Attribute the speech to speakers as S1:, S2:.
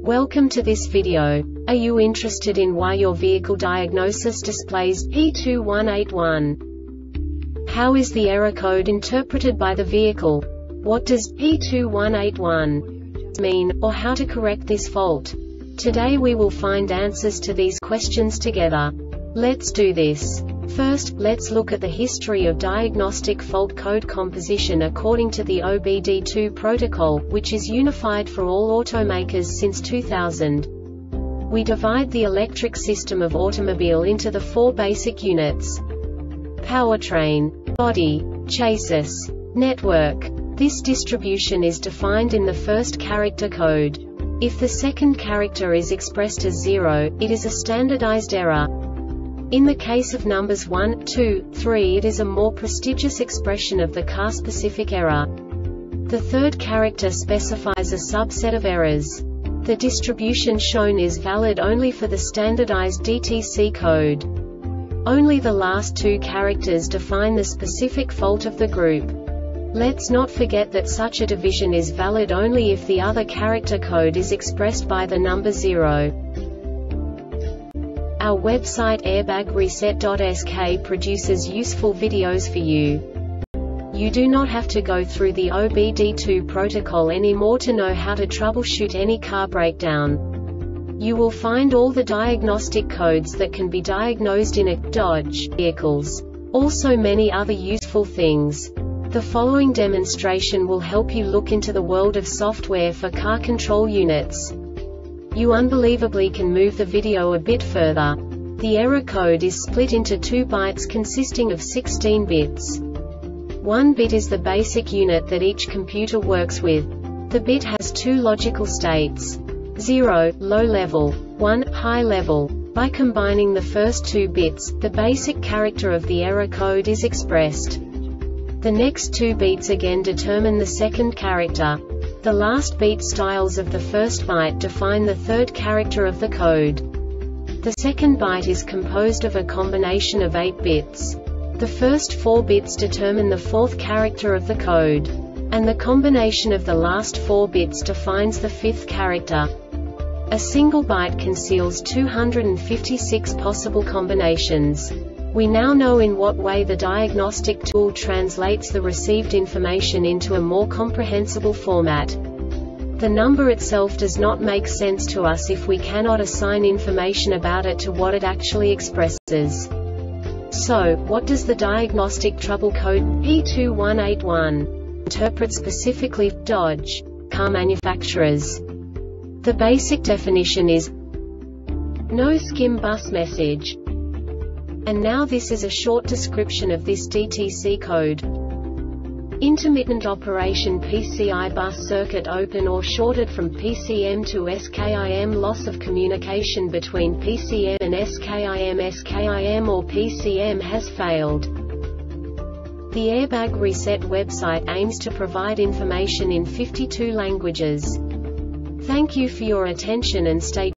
S1: Welcome to this video. Are you interested in why your vehicle diagnosis displays P2181? How is the error code interpreted by the vehicle? What does P2181 mean, or how to correct this fault? Today we will find answers to these questions together. Let's do this. First, let's look at the history of diagnostic fault code composition according to the OBD2 protocol, which is unified for all automakers since 2000. We divide the electric system of automobile into the four basic units: powertrain, body, chassis, network. This distribution is defined in the first character code. If the second character is expressed as 0, it is a standardized error. In the case of numbers 1, 2, 3, it is a more prestigious expression of the car-specific error. The third character specifies a subset of errors. The distribution shown is valid only for the standardized DTC code. Only the last two characters define the specific fault of the group. Let's not forget that such a division is valid only if the other character code is expressed by the number 0. Our website airbagreset.sk produces useful videos for you. You do not have to go through the OBD2 protocol anymore to know how to troubleshoot any car breakdown. You will find all the diagnostic codes that can be diagnosed in a Dodge vehicles. Also many other useful things. The following demonstration will help you look into the world of software for car control units. You unbelievably can move the video a bit further. The error code is split into 2 bytes consisting of 16 bits. 1 bit is the basic unit that each computer works with. The bit has 2 logical states: 0, low level, 1, high level. By combining the first 2 bits, the basic character of the error code is expressed. The next 2 beats again determine the second character. The last beat styles of the first byte define the third character of the code. The second byte is composed of a combination of 8 bits. The first 4 bits determine the fourth character of the code. And the combination of the last 4 bits defines the fifth character. A single byte conceals 256 possible combinations. We now know in what way the diagnostic tool translates the received information into a more comprehensible format. The number itself does not make sense to us if we cannot assign information about it to what it actually expresses. So, what does the diagnostic trouble code P2181 interpret specifically for Dodge car manufacturers? The basic definition is no skim bus message. And now this is a short description of this DTC code. Intermittent operation PCI bus circuit open or shorted from PCM to SKIM, loss of communication between PCM and SKIM or PCM has failed. The Airbag Reset website aims to provide information in 52 languages. Thank you for your attention and stay